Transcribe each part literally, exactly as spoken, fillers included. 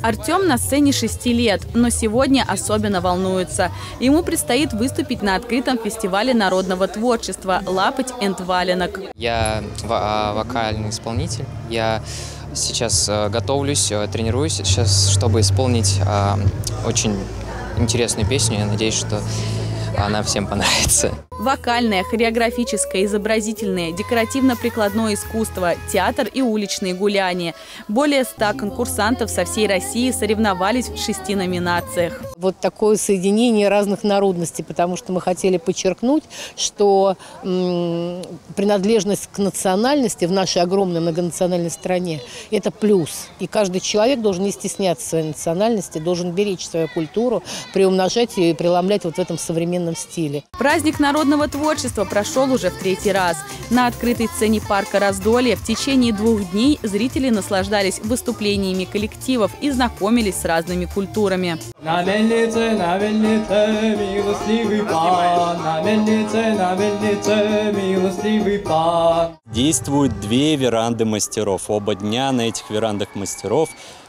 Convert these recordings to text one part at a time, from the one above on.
Артем на сцене шести лет, но сегодня особенно волнуется. Ему предстоит выступить на открытом фестивале народного творчества «Лапоть энд валенок». Я вокальный исполнитель. Я сейчас готовлюсь, тренируюсь сейчас, чтобы исполнить очень интересную песню. Я надеюсь, что она всем понравится. Вокальное, хореографическое, изобразительное, декоративно-прикладное искусство, театр и уличные гуляния. Более ста конкурсантов со всей России соревновались в шести номинациях. Вот такое соединение разных народностей, потому что мы хотели подчеркнуть, что м, принадлежность к национальности в нашей огромной многонациональной стране – это плюс. И каждый человек должен не стесняться своей национальности, должен беречь свою культуру, приумножать ее и преломлять вот в этом современном стиле. Праздник народного творчества прошел уже в третий раз. На открытой сцене парка Раздолье в течение двух дней зрители наслаждались выступлениями коллективов и знакомились с разными культурами. На мельнице, на мельнице, милостивый пан, на мельнице, на мельнице, милостивый пан. Действуют две веранды мастеров. Оба дня на этих верандах мастеров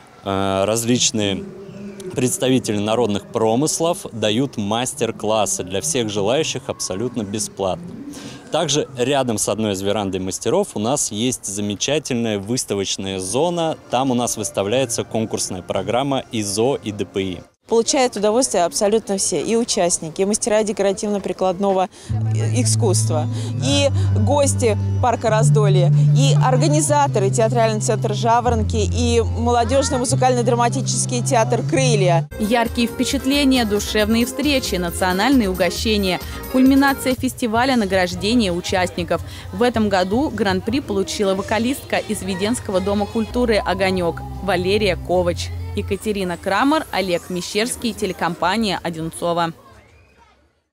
э, различные представители народных промыслов дают мастер-классы для всех желающих абсолютно бесплатно. Также рядом с одной из верандой мастеров у нас есть замечательная выставочная зона. Там у нас выставляется конкурсная программа ИЗО и ДПИ. Получают удовольствие абсолютно все. И участники, и мастера декоративно-прикладного искусства, и гости парка Раздолье, и организаторы театральный центр «Жаворонки», и молодежный музыкально-драматический театр «Крылья». Яркие впечатления, душевные встречи, национальные угощения. Кульминация фестиваля – награждение участников. В этом году гран-при получила вокалистка из Веденского дома культуры «Огонек» Валерия Ковач. Екатерина Крамер, Олег Мещерский, телекомпания «Одинцово».